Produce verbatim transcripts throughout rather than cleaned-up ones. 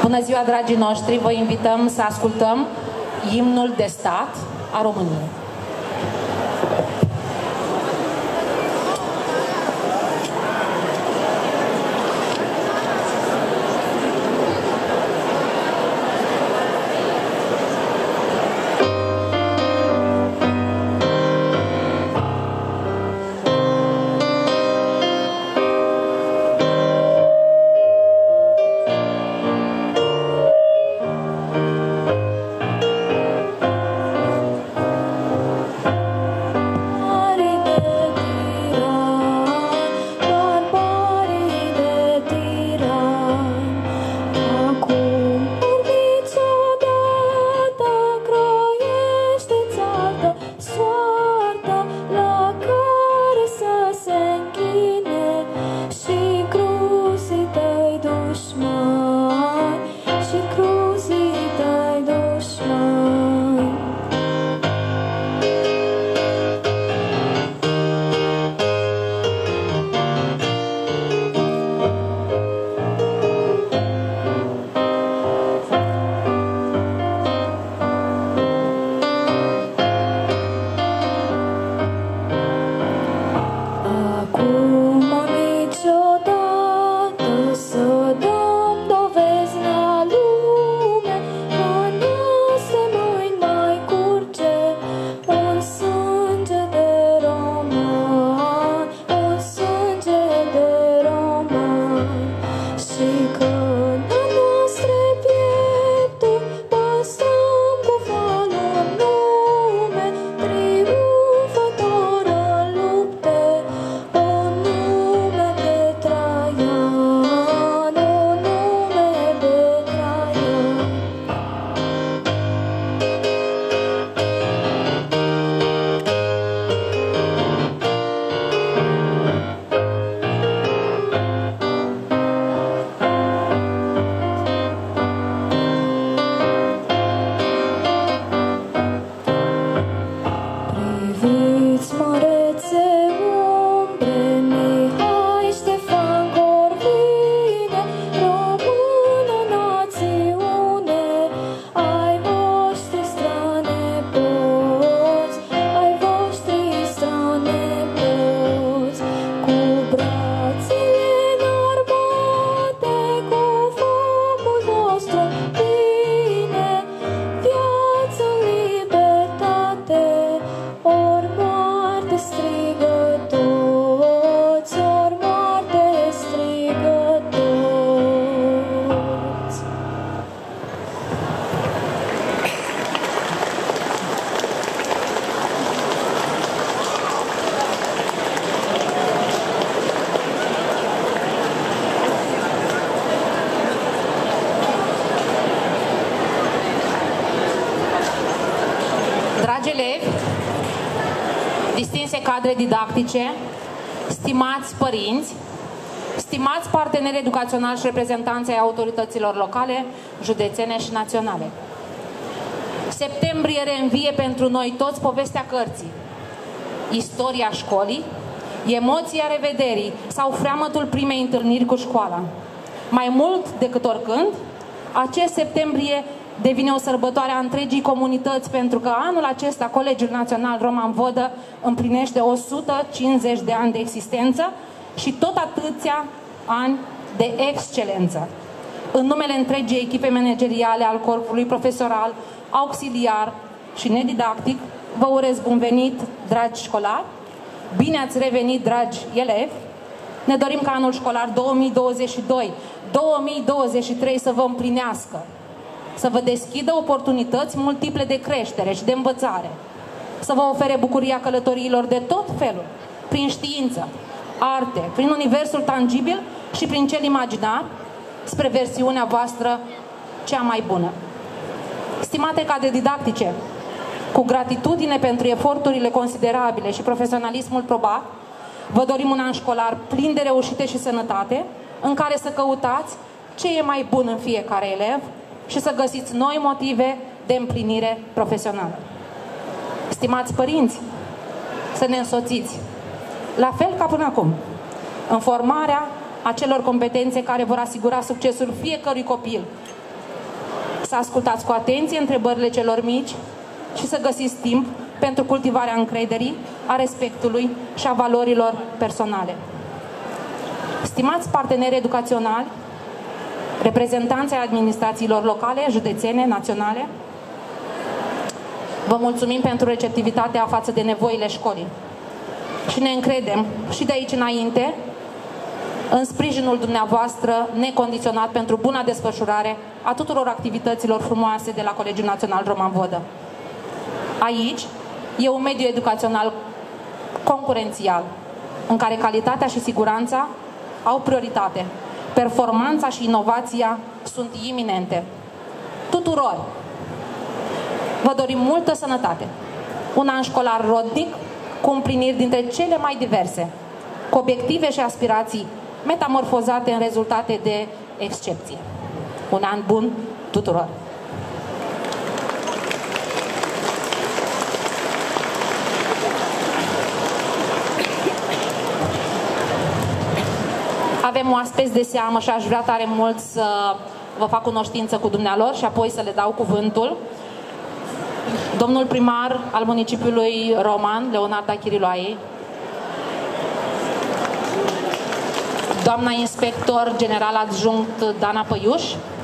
Bună ziua, dragii noștri! Vă invităm să ascultăm imnul de stat a României. Cadre didactice, stimați părinți, stimați parteneri educaționali și reprezentanți ai autorităților locale, județene și naționale. Septembrie reînvie pentru noi toți povestea cărții, istoria școlii, emoția revederii sau freamătul primei întâlniri cu școala. Mai mult decât oricând, acest septembrie devine o sărbătoare a întregii comunități, pentru că anul acesta Colegiul Național Roman-Vodă împlinește o sută cincizeci de ani de existență și tot atâția ani de excelență. În numele întregii echipe manageriale al corpului profesoral, auxiliar și nedidactic, vă urez bun venit, dragi școlari, bine ați revenit, dragi elevi. Ne dorim ca anul școlar două mii douăzeci și doi două mii douăzeci și trei să vă împlinească, să vă deschidă oportunități multiple de creștere și de învățare, să vă ofere bucuria călătoriilor de tot felul, prin știință, arte, prin universul tangibil și prin cel imaginar, spre versiunea voastră cea mai bună. Stimate cadre didactice, cu gratitudine pentru eforturile considerabile și profesionalismul probat, vă dorim un an școlar plin de reușite și sănătate, în care să căutați ce e mai bun în fiecare elev și să găsiți noi motive de împlinire profesională. Stimați părinți, să ne însoțiți, la fel ca până acum, în formarea acelor competențe care vor asigura succesul fiecărui copil să ascultați cu atenție întrebările celor mici și să găsiți timp pentru cultivarea încrederii, a respectului și a valorilor personale. Stimați parteneri educaționali, reprezentanți ai administrațiilor locale, județene, naționale, vă mulțumim pentru receptivitatea față de nevoile școlii și ne încredem și de aici înainte în sprijinul dumneavoastră necondiționat pentru buna desfășurare a tuturor activităților frumoase de la Colegiul Național Roman-Vodă. Aici e un mediu educațional concurențial, în care calitatea și siguranța au prioritate. Performanța și inovația sunt iminente. Tuturor vă dorim multă sănătate, un an școlar rodnic, cu împliniri dintre cele mai diverse, cu obiective și aspirații metamorfozate în rezultate de excepție. Un an bun tuturor! Avem oaspeți de seamă și aș vrea tare mult să vă fac cunoștință cu dumnealor și apoi să le dau cuvântul. Domnul primar al municipiului Roman, Leonarda Chiriloae, doamna inspector general adjunct Dana Păiuș,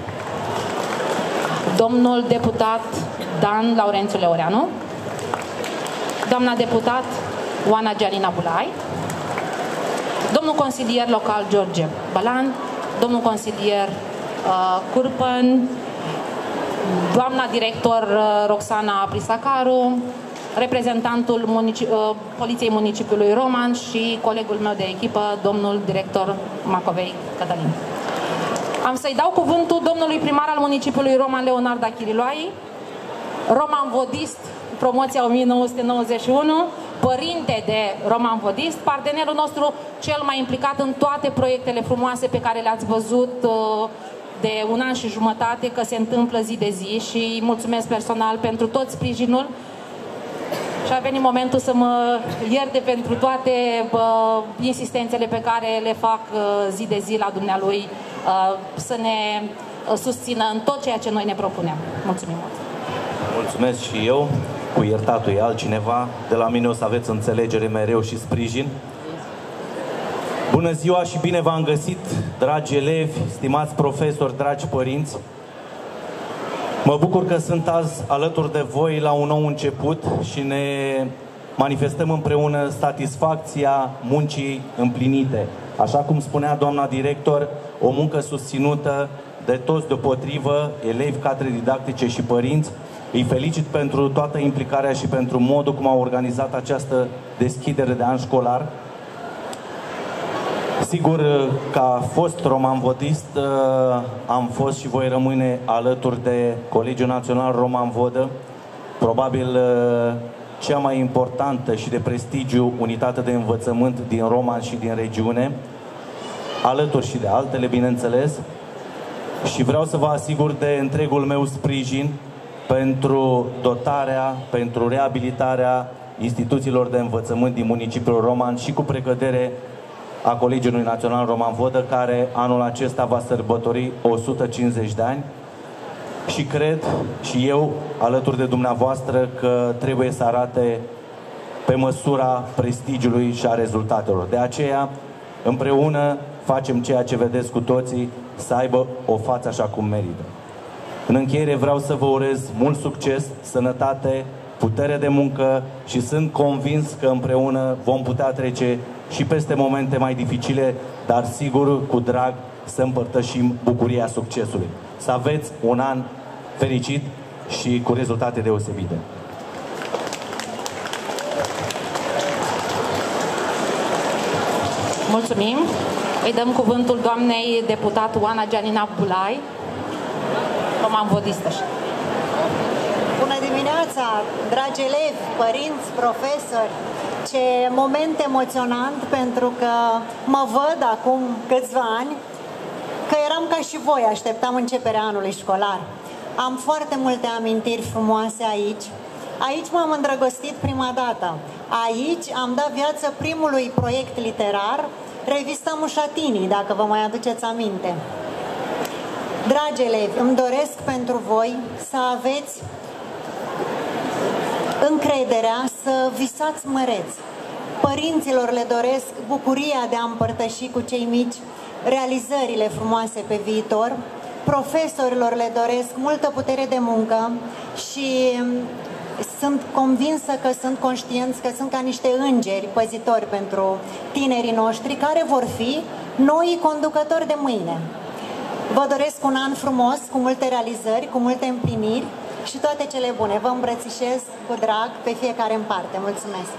domnul deputat Dan Laurențiu Leoreanu, doamna deputat Oana Gianina Bulai, domnul consilier local George Balan, domnul consilier uh, Curpăn, doamna director uh, Roxana Prisacaru, reprezentantul munici uh, Poliției Municipiului Roman și colegul meu de echipă, domnul director Macovei Cătălin. Am să-i dau cuvântul domnului primar al municipiului Roman, Leonarda Chiriloae, roman-vodist, promoția o mie nouă sute nouăzeci și unu, părinte de roman-vodist, partenerul nostru cel mai implicat în toate proiectele frumoase pe care le-ați văzut uh, de un an și jumătate că se întâmplă zi de zi și mulțumesc personal pentru tot sprijinul și a venit momentul să mă ierte pentru toate uh, insistențele pe care le fac uh, zi de zi la dumnealui uh, să ne uh, susțină în tot ceea ce noi ne propunem. Mulțumim mult! Mulțumesc și eu, cu iertatul e altcineva, de la mine o să aveți înțelegere mereu și sprijin. Bună ziua și bine v-am găsit, dragi elevi, stimați profesori, dragi părinți. Mă bucur că sunt azi alături de voi la un nou început și ne manifestăm împreună satisfacția muncii împlinite. Așa cum spunea doamna director, o muncă susținută de toți deopotrivă, elevi, cadre didactice și părinți. Îi felicit pentru toată implicarea și pentru modul cum au organizat această deschidere de an școlar. Sigur că a fost roman-vodist, am fost și voi rămâne alături de Colegiul Național Roman-Vodă, probabil cea mai importantă și de prestigiu unitate de învățământ din Roman și din regiune, alături și de altele, bineînțeles, și vreau să vă asigur de întregul meu sprijin pentru dotarea, pentru reabilitarea instituțiilor de învățământ din municipiul Roman și cu precădere a Colegiului Național Roman-Vodă, care anul acesta va sărbători o sută cincizeci de ani și cred și eu, alături de dumneavoastră, că trebuie să arate pe măsura prestigiului și a rezultatelor. De aceea, împreună facem ceea ce vedeți cu toții, să aibă o față așa cum merită. În încheiere vreau să vă urez mult succes, sănătate, putere de muncă și sunt convins că împreună vom putea trece și peste momente mai dificile, dar sigur cu drag să împărtășim bucuria succesului. Să aveți un an fericit și cu rezultate deosebite. Mulțumim! Îi dăm cuvântul doamnei deputat Oana Gianina Bulai, roman-vodistă. Bună dimineața, dragi elevi, părinți, profesori! Ce moment emoționant, pentru că mă văd acum câțiva ani că eram ca și voi, așteptam începerea anului școlar. Am foarte multe amintiri frumoase aici. Aici m-am îndrăgostit prima dată. Aici am dat viață primului proiect literar, Revista Mușatinii, dacă vă mai aduceți aminte. Dragi elevi, îmi doresc pentru voi să aveți încrederea să visați măreți. Părinților le doresc bucuria de a împărtăși cu cei mici realizările frumoase pe viitor. Profesorilor le doresc multă putere de muncă și sunt convinsă că sunt conștienți că sunt ca niște îngeri păzitori pentru tinerii noștri care vor fi noi conducători de mâine. Vă doresc un an frumos, cu multe realizări, cu multe împliniri și toate cele bune. Vă îmbrățișez cu drag pe fiecare în parte. Mulțumesc!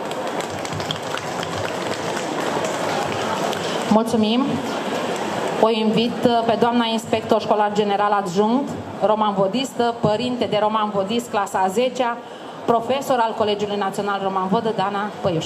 Mulțumim! O invit pe doamna inspector școlar general adjunct, roman-vodistă, părinte de roman-vodist, clasa a zecea, profesor al Colegiului Național Roman-Vodă, Dana Păiuș.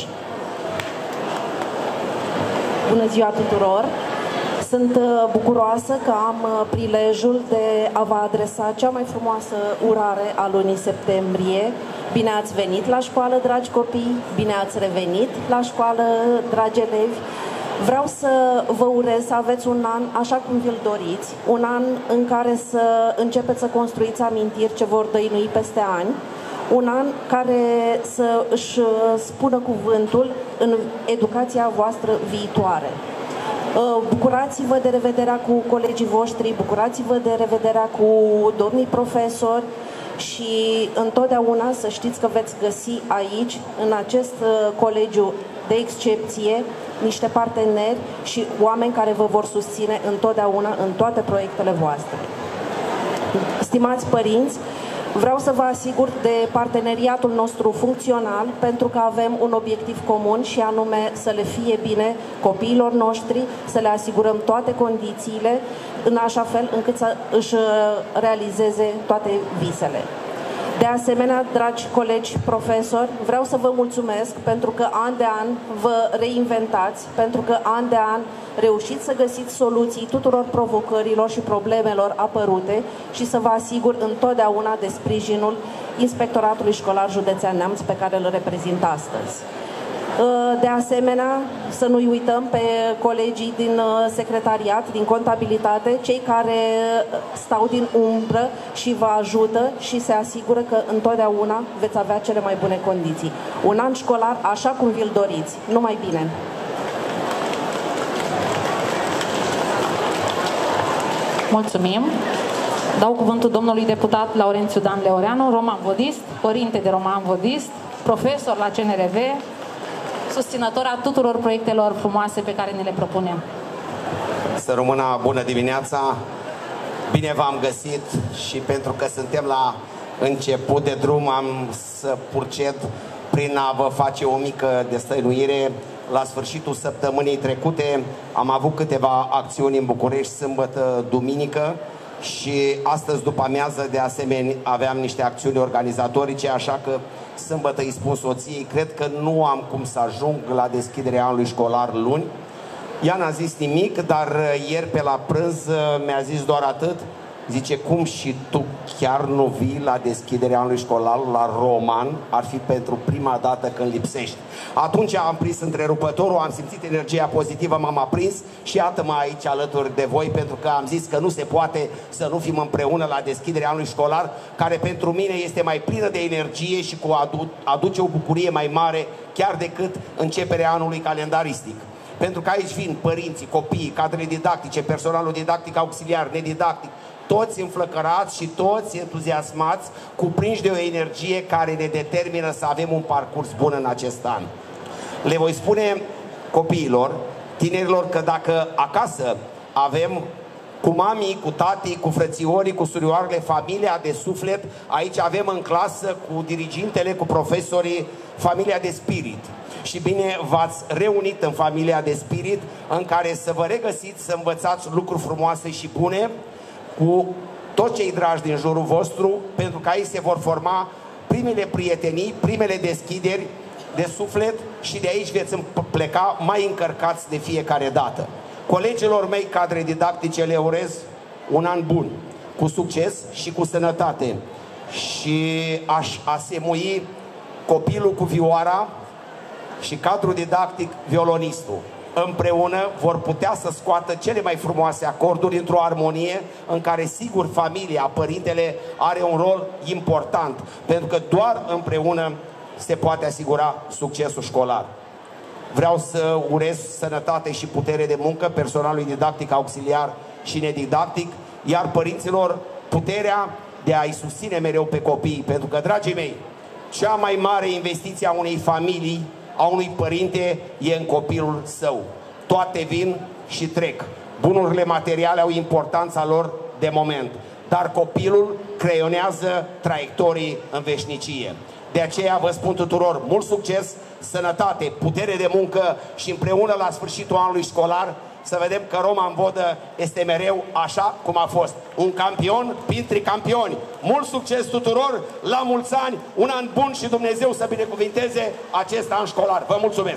Bună ziua tuturor! Sunt bucuroasă că am prilejul de a vă adresa cea mai frumoasă urare a lunii septembrie. Bine ați venit la școală, dragi copii! Bine ați revenit la școală, dragi elevi! Vreau să vă urez să aveți un an așa cum vi-l doriți, un an în care să începeți să construiți amintiri ce vor dăinui peste ani, un an care să își spună cuvântul în educația voastră viitoare. Bucurați-vă de revederea cu colegii voștri, bucurați-vă de revederea cu domnii profesori și întotdeauna să știți că veți găsi aici, în acest colegiu de excepție, niște parteneri și oameni care vă vor susține întotdeauna în toate proiectele voastre. Stimați părinți, vreau să vă asigur de parteneriatul nostru funcțional pentru că avem un obiectiv comun și anume să le fie bine copiilor noștri, să le asigurăm toate condițiile în așa fel încât să își realizeze toate visele. De asemenea, dragi colegi profesori, vreau să vă mulțumesc pentru că an de an vă reinventați, pentru că an de an reușiți să găsiți soluții tuturor provocărilor și problemelor apărute și să vă asigur întotdeauna de sprijinul Inspectoratului Școlar Județean Neamț pe care îl reprezint astăzi. De asemenea, să nu-i uităm pe colegii din secretariat, din contabilitate, cei care stau din umbră și vă ajută și se asigură că întotdeauna veți avea cele mai bune condiții. Un an școlar așa cum vi-l doriți. Numai bine! Mulțumim! Dau cuvântul domnului deputat Laurențiu Dan Leoreanu, roman-vodist, părinte de roman-vodist, profesor la C N R V, susținător a tuturor proiectelor frumoase pe care ne le propunem. Să rămână bună dimineața! Bine v-am găsit și pentru că suntem la început de drum am să proced prin a vă face o mică destăinuire. La sfârșitul săptămânii trecute am avut câteva acțiuni în București, sâmbătă, duminică și astăzi după amiază de asemenea aveam niște acțiuni organizatorice, așa că sâmbătă îi spun soției, cred că nu am cum să ajung la deschiderea anului școlar luni. Ea n-a zis nimic, dar ieri pe la prânz mi-a zis doar atât. Zice, cum și tu chiar nu vii la deschiderea anului școlar la Roman? Ar fi pentru prima dată când lipsești. Atunci am prins întrerupătorul, am simțit energia pozitivă, m-am aprins și iată-mă aici alături de voi, pentru că am zis că nu se poate să nu fim împreună la deschiderea anului școlar, care pentru mine este mai plină de energie și cu adu aduce o bucurie mai mare chiar decât începerea anului calendaristic. Pentru că aici vin părinții, copiii, cadrele didactice, personalul didactic auxiliar, nedidactic, toți înflăcărați și toți entuziasmați, cuprinși de o energie care ne determină să avem un parcurs bun în acest an. Le voi spune copiilor, tinerilor, că dacă acasă avem cu mamii, cu tatii, cu frățiorii, cu surioarele, familia de suflet, aici avem în clasă cu dirigintele, cu profesorii, familia de spirit. Și bine v-ați reunit în familia de spirit în care să vă regăsiți, să învățați lucruri frumoase și bune cu toți cei dragi din jurul vostru, pentru că aici se vor forma primele prietenii, primele deschideri de suflet și de aici veți pleca mai încărcați de fiecare dată. Colegilor mei cadre didactice le urez un an bun, cu succes și cu sănătate. Și aș asemui copilul cu vioara și cadrul didactic violonistul. împreună vor putea să scoată cele mai frumoase acorduri într-o armonie în care, sigur, familia, părintele are un rol important, pentru că doar împreună se poate asigura succesul școlar. Vreau să urez sănătate și putere de muncă personalului didactic, auxiliar și nedidactic, iar părinților puterea de a-i susține mereu pe copii, pentru că, dragii mei, cea mai mare investiție a unei familii, a unui părinte, e în copilul său. Toate vin și trec. Bunurile materiale au importanța lor de moment, dar copilul creionează traiectorii în veșnicie. De aceea vă spun tuturor mult succes, sănătate, putere de muncă și împreună la sfârșitul anului școlar să vedem că Roman-Vodă este mereu așa cum a fost. Un campion printre campioni. Mult succes tuturor, la mulți ani, un an bun și Dumnezeu să binecuvinteze acest an școlar. Vă mulțumesc!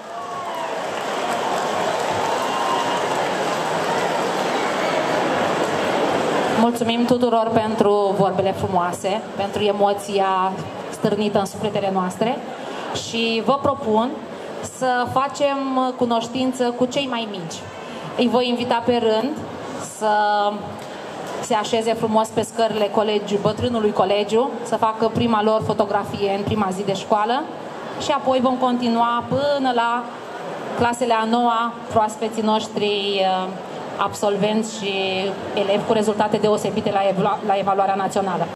Mulțumim tuturor pentru vorbele frumoase, pentru emoția stârnită în sufletele noastre și vă propun să facem cunoștință cu cei mai mici. Îi voi invita pe rând să se așeze frumos pe scările colegiului, bătrânului colegiu, să facă prima lor fotografie în prima zi de școală și apoi vom continua până la clasele a noua, proaspeții noștri absolvenți și elevi cu rezultate deosebite la, evolu- la evaluarea națională.